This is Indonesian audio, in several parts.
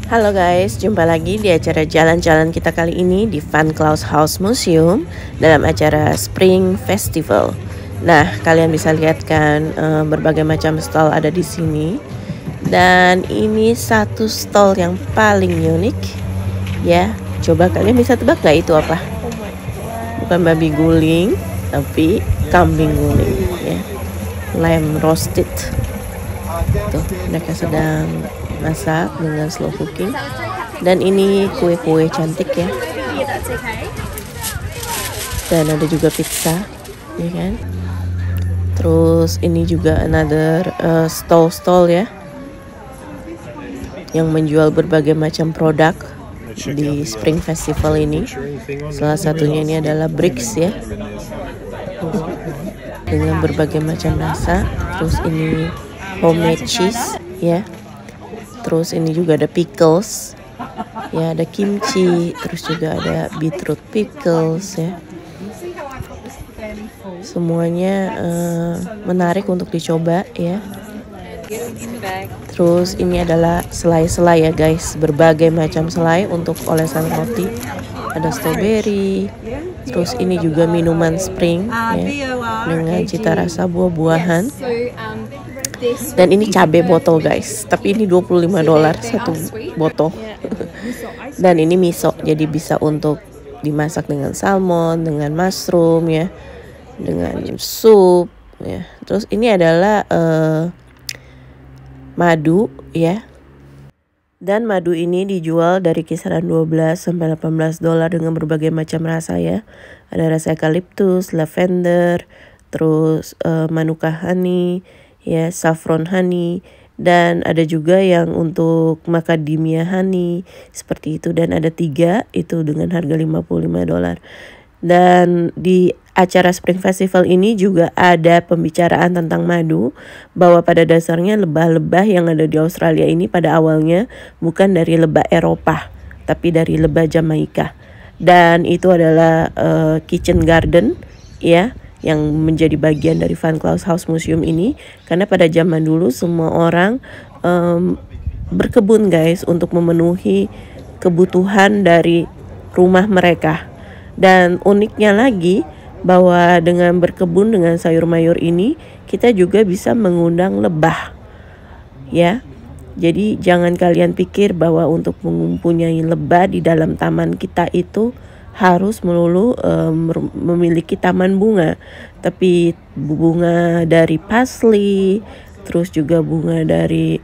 Halo guys, jumpa lagi di acara jalan-jalan kita kali ini di Van Cloud House Museum dalam acara Spring Festival. Nah, kalian bisa lihat kan berbagai macam stall ada di sini. Dan ini satu stall yang paling unik. Ya, coba kalian bisa tebak nggak itu apa? Bukan babi guling, tapi kambing guling ya. Lamb roasted. Tuh, mereka sedang masak dengan slow cooking. Dan ini kue-kue cantik ya. Dan ada juga pizza, ya kan? Terus ini juga another stall ya, yang menjual berbagai macam produk di Spring Festival ini. Salah satunya ini adalah bricks ya, dengan berbagai macam rasa. Terus ini homemade cheese ya. Terus ini juga ada pickles ya, ada kimchi, terus juga ada beetroot pickles ya. Semuanya menarik untuk dicoba ya. Terus ini adalah selai-selai ya guys, berbagai macam selai untuk olesan roti. Ada strawberry. Terus ini juga minuman spring ya, dengan cita rasa buah-buahan. Dan ini cabai botol guys, tapi ini $25 satu botol. Dan ini miso, jadi bisa untuk dimasak dengan salmon, dengan mushroom ya, dengan sup ya. Terus ini adalah madu ya. Dan madu ini dijual dari kisaran $12 sampai $18 dengan berbagai macam rasa ya. Ada rasa eucalyptus, lavender, terus manuka honey ya, saffron honey, dan ada juga yang untuk macadamia honey seperti itu. Dan ada 3 itu dengan harga $55. Dan di acara Spring Festival ini juga ada pembicaraan tentang madu, bahwa pada dasarnya lebah-lebah yang ada di Australia ini pada awalnya bukan dari lebah Eropa, tapi dari lebah Jamaika. Dan itu adalah kitchen garden ya, yang menjadi bagian dari Van Cloud House Museum ini. Karena pada zaman dulu semua orang berkebun guys, untuk memenuhi kebutuhan dari rumah mereka. Dan uniknya lagi, bahwa dengan berkebun dengan sayur mayur ini, kita juga bisa mengundang lebah ya. Jadi jangan kalian pikir bahwa untuk mempunyai lebah di dalam taman kita itu harus melulu memiliki taman bunga, tapi bunga dari parsley, terus juga bunga dari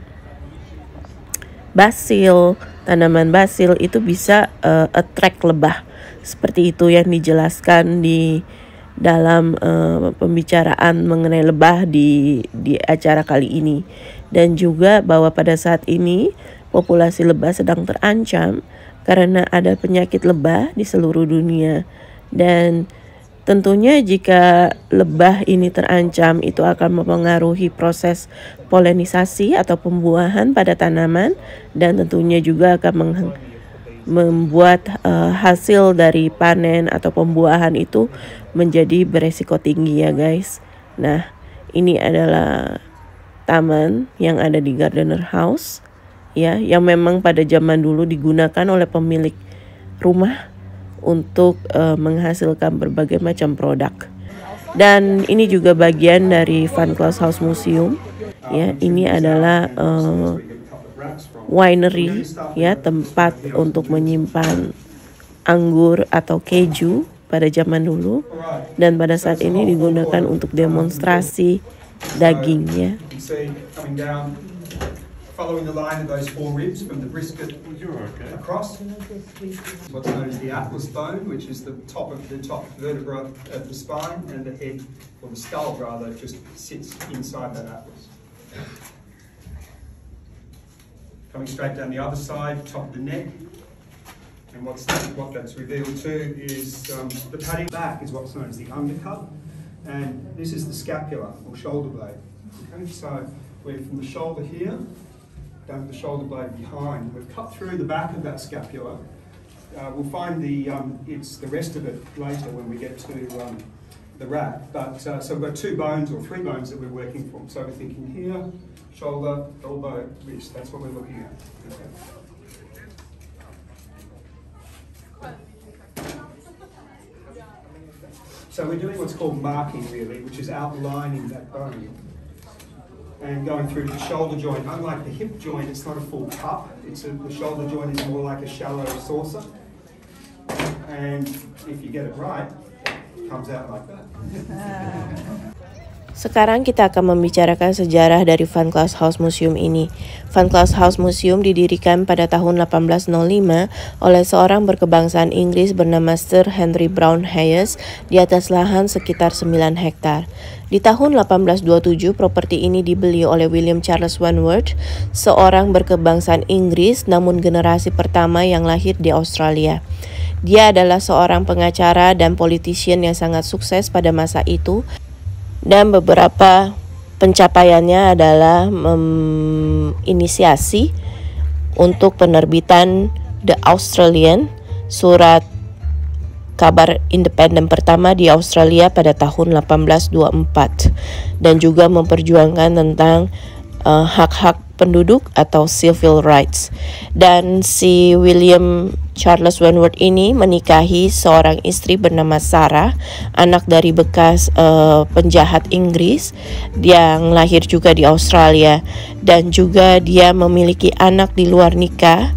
basil, tanaman basil itu bisa attract lebah. Seperti itu yang dijelaskan di dalam pembicaraan mengenai lebah di acara kali ini. Dan juga bahwa pada saat ini populasi lebah sedang terancam karena ada penyakit lebah di seluruh dunia. Dan tentunya jika lebah ini terancam, itu akan mempengaruhi proses polenisasi atau pembuahan pada tanaman, dan tentunya juga akan membuat hasil dari panen atau pembuahan itu menjadi beresiko tinggi ya guys. Nah, ini adalah taman yang ada di Gardener House ya, yang memang pada zaman dulu digunakan oleh pemilik rumah untuk menghasilkan berbagai macam produk. Dan ini juga bagian dari Van Cloud House Museum ya. Ini adalah winery ya, tempat untuk menyimpan anggur atau keju pada zaman dulu, dan pada saat ini digunakan untuk demonstrasi daging ya. Following the line of those 4 ribs from the brisket across, what's known as the atlas bone, which is the top vertebra of the spine, and the head, or the skull rather, just sits inside that atlas. Coming straight down the other side, top of the neck, and what that's revealed too is the padding back is what's known as the undercut, and this is the scapula or shoulder blade. Okay, so we're from the shoulder here down to the shoulder blade behind. We've cut through the back of that scapula. We'll find the rest of it later when we get to the wrap. But so we've got 2 bones or 3 bones that we're working from. So we're thinking here, shoulder, elbow, wrist. That's what we're looking at. Okay. So we're doing what's called marking really, which is outlining that bone and going through the shoulder joint. Unlike the hip joint, it's not a full cup. The shoulder joint is more like a shallow saucer. And if you get it right, it comes out like that. Sekarang kita akan membicarakan sejarah dari Van Clough House Museum ini. Van Clough House Museum didirikan pada tahun 1805 oleh seorang berkebangsaan Inggris bernama Sir Henry Brown Hayes di atas lahan sekitar 9 hektar. Di tahun 1827, properti ini dibeli oleh William Charles Wentworth, seorang berkebangsaan Inggris namun generasi pertama yang lahir di Australia. Dia adalah seorang pengacara dan politician yang sangat sukses pada masa itu. Dan beberapa pencapaiannya adalah inisiasi untuk penerbitan The Australian, surat kabar independen pertama di Australia pada tahun 1824, dan juga memperjuangkan tentang hak-hak penduduk atau civil rights. Dan si William Charles Wentworth ini menikahi seorang istri bernama Sarah, anak dari bekas penjahat Inggris yang lahir juga di Australia, dan juga dia memiliki anak di luar nikah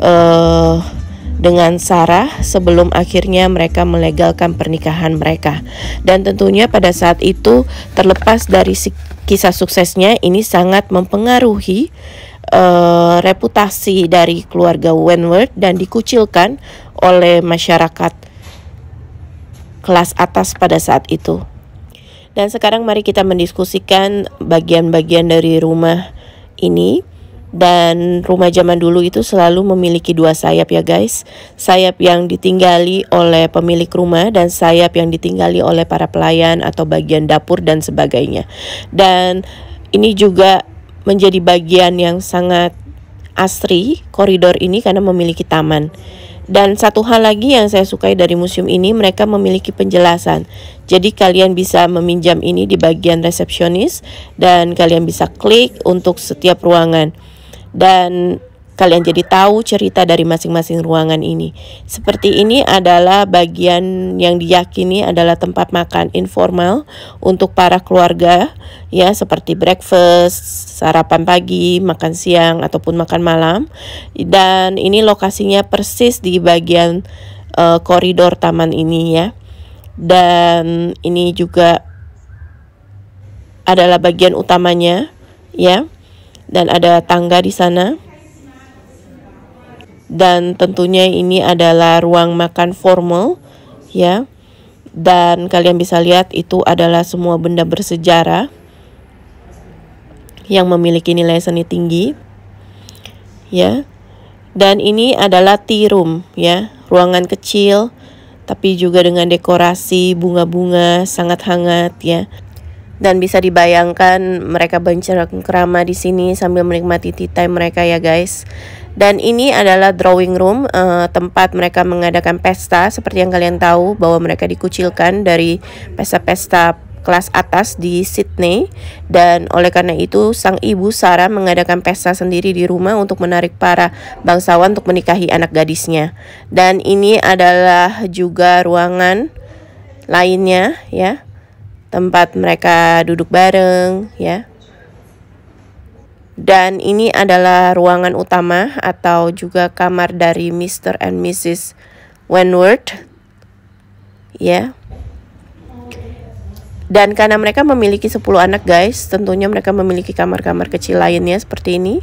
dengan Sarah sebelum akhirnya mereka melegalkan pernikahan mereka. Dan tentunya pada saat itu, terlepas dari kisah suksesnya, ini sangat mempengaruhi reputasi dari keluarga Wentworth dan dikucilkan oleh masyarakat kelas atas pada saat itu. Dan sekarang mari kita mendiskusikan bagian-bagian dari rumah ini. Dan rumah zaman dulu itu selalu memiliki dua sayap ya guys. Sayap yang ditinggali oleh pemilik rumah dan sayap yang ditinggali oleh para pelayan atau bagian dapur dan sebagainya. Dan ini juga menjadi bagian yang sangat asri koridor ini karena memiliki taman. Dan satu hal lagi yang saya sukai dari museum ini, mereka memiliki penjelasan. Jadi kalian bisa meminjam ini di bagian resepsionis dan kalian bisa klik untuk setiap ruangan. Dan kalian jadi tahu cerita dari masing-masing ruangan ini. Seperti ini adalah bagian yang diyakini adalah tempat makan informal untuk para keluarga, ya, seperti breakfast, sarapan pagi, makan siang ataupun makan malam. Dan ini lokasinya persis di bagian koridor taman ini ya. Dan ini juga adalah bagian utamanya ya. Dan ada tangga di sana. Dan tentunya ini adalah ruang makan formal ya. Dan kalian bisa lihat itu adalah semua benda bersejarah yang memiliki nilai seni tinggi ya. Dan ini adalah tea room ya, ruangan kecil tapi juga dengan dekorasi bunga-bunga sangat hangat ya. Dan bisa dibayangkan mereka bercengkrama di sini sambil menikmati tea time mereka ya guys. Dan ini adalah drawing room, tempat mereka mengadakan pesta. Seperti yang kalian tahu bahwa mereka dikucilkan dari pesta-pesta kelas atas di Sydney. Dan oleh karena itu sang ibu Sarah mengadakan pesta sendiri di rumah untuk menarik para bangsawan untuk menikahi anak gadisnya. Dan ini adalah juga ruangan lainnya ya, tempat mereka duduk bareng ya. Dan ini adalah ruangan utama atau juga kamar dari Mr. and Mrs. Wentworth ya. Dan karena mereka memiliki 10 anak guys, tentunya mereka memiliki kamar-kamar kecil lainnya seperti ini.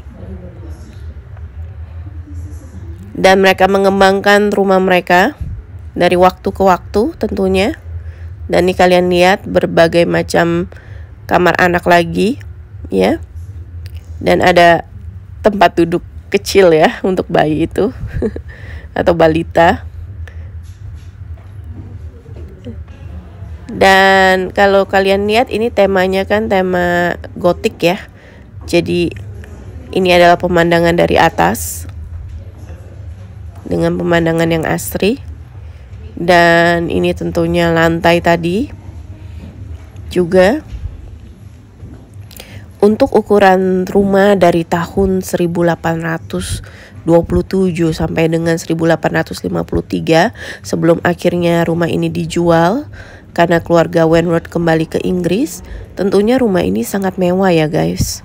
Dan mereka mengembangkan rumah mereka dari waktu ke waktu tentunya. Dan ini kalian lihat berbagai macam kamar anak lagi ya. Dan ada tempat duduk kecil ya untuk bayi itu atau balita. Dan kalau kalian lihat ini temanya kan tema gotik ya. Jadi ini adalah pemandangan dari atas dengan pemandangan yang asri. Dan ini tentunya lantai tadi juga. Untuk ukuran rumah dari tahun 1827 sampai dengan 1853 sebelum akhirnya rumah ini dijual karena keluarga Wentworth kembali ke Inggris, tentunya rumah ini sangat mewah ya guys.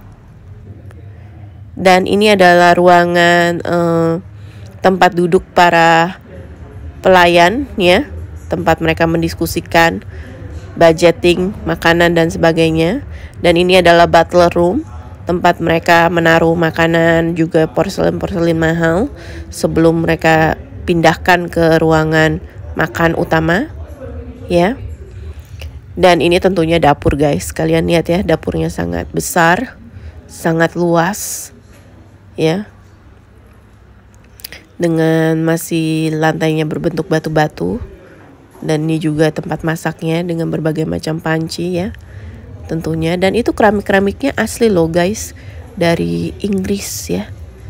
Dan ini adalah ruangan tempat duduk para pelayan ya, tempat mereka mendiskusikan budgeting, makanan dan sebagainya. Dan ini adalah butler room, tempat mereka menaruh makanan juga porselin-porselin mahal sebelum mereka pindahkan ke ruangan makan utama ya. Dan ini tentunya dapur guys. Kalian lihat ya, dapurnya sangat besar, sangat luas ya. Dengan masih lantainya berbentuk batu-batu. Dan ini juga tempat masaknya dengan berbagai macam panci ya. Tentunya, dan itu keramik-keramiknya asli loh guys, dari Inggris ya.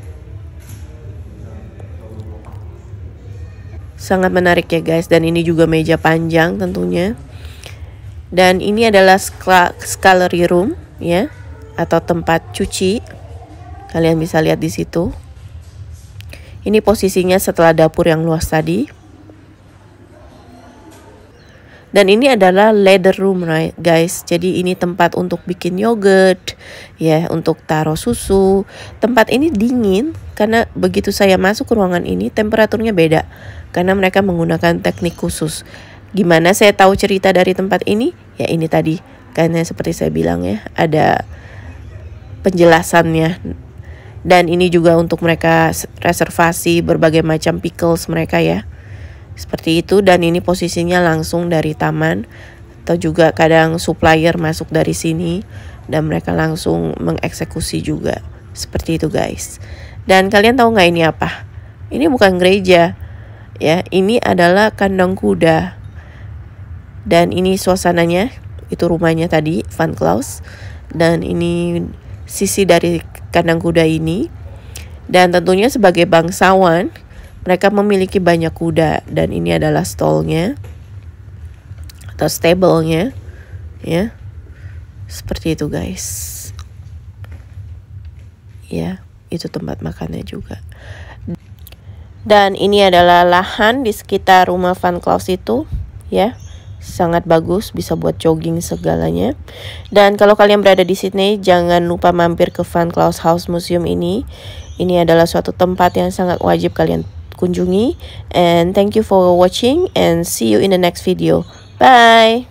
Sangat menarik ya guys. Dan ini juga meja panjang tentunya. Dan ini adalah scullery room ya, atau tempat cuci. Kalian bisa lihat di situ. Ini posisinya setelah dapur yang luas tadi. Dan ini adalah ladder room right guys. Jadi ini tempat untuk bikin yogurt ya, untuk taruh susu. Tempat ini dingin karena begitu saya masuk ke ruangan ini temperaturnya beda karena mereka menggunakan teknik khusus. Gimana saya tahu cerita dari tempat ini? Ya ini tadi, karena seperti saya bilang ya, ada penjelasannya. Dan ini juga untuk mereka reservasi berbagai macam pickles mereka ya. Seperti itu. Dan ini posisinya langsung dari taman, atau juga kadang supplier masuk dari sini dan mereka langsung mengeksekusi juga. Seperti itu guys. Dan kalian tahu nggak ini apa? Ini bukan gereja ya, ini adalah kandang kuda. Dan ini suasananya, itu rumahnya tadi, Van Claus. Dan ini sisi dari kandang kuda ini. Dan tentunya sebagai bangsawan, mereka memiliki banyak kuda. Dan ini adalah stallnya atau stable-nya ya. Seperti itu guys. Ya, itu tempat makannya juga. Dan ini adalah lahan di sekitar rumah Van Claus itu ya. Sangat bagus, bisa buat jogging segalanya. Dan kalau kalian berada di Sydney, jangan lupa mampir ke Van Claus House Museum ini. Ini adalah suatu tempat yang sangat wajib kalian kunjungi. And thank you for watching and see you in the next video. Bye!